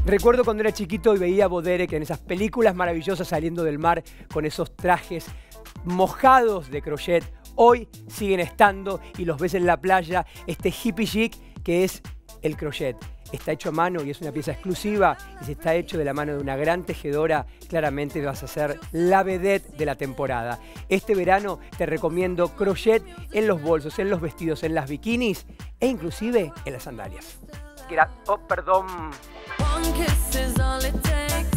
Recuerdo cuando era chiquito y veía a Boderek en esas películas maravillosas saliendo del mar con esos trajes mojados de crochet. Hoy siguen estando y los ves en la playa, este hippie chic que es el crochet. Está hecho a mano y es una pieza exclusiva y si está hecho de la mano de una gran tejedora, claramente vas a ser la vedette de la temporada. Este verano te recomiendo crochet en los bolsos, en los vestidos, en las bikinis e inclusive en las sandalias. Oh, perdón. One kiss is all it takes.